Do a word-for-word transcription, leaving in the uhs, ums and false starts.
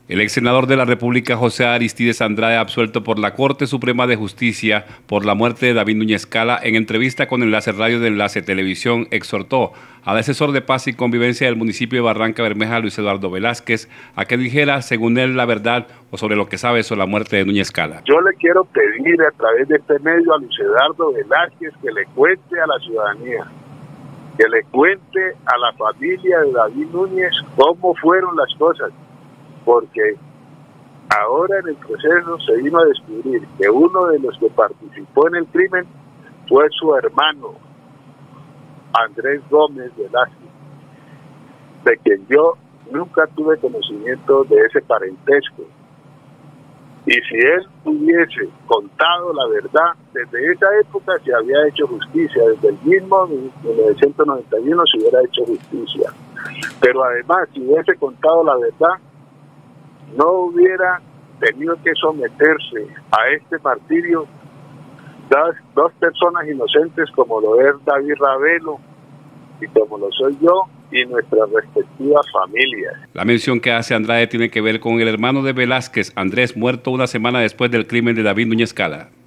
El ex senador de la República, José Aristides Andrade, absuelto por la Corte Suprema de Justicia por la muerte de David Núñez Cala, en entrevista con Enlace Radio de Enlace Televisión, exhortó al asesor de paz y convivencia del municipio de Barranca Bermeja, Luis Eduardo Velázquez, a que dijera, según él, la verdad o sobre lo que sabe sobre la muerte de Núñez Cala. Yo le quiero pedir a través de este medio a Luis Eduardo Velázquez que le cuente a la ciudadanía, que le cuente a la familia de David Núñez cómo fueron las cosas. Porque ahora en el proceso se vino a descubrir que uno de los que participó en el crimen fue su hermano, Andrés Gómez Velázquez, de quien yo nunca tuve conocimiento de ese parentesco. Y si él hubiese contado la verdad, desde esa época se había hecho justicia, desde el mismo mil novecientos noventa y uno se hubiera hecho justicia. Pero además, si hubiese contado la verdad, no hubiera tenido que someterse a este martirio dos, dos personas inocentes como lo es David Ravelo y como lo soy yo y nuestras respectivas familias. La mención que hace Andrade tiene que ver con el hermano de Velázquez, Andrés, muerto una semana después del crimen de David Núñez Cala.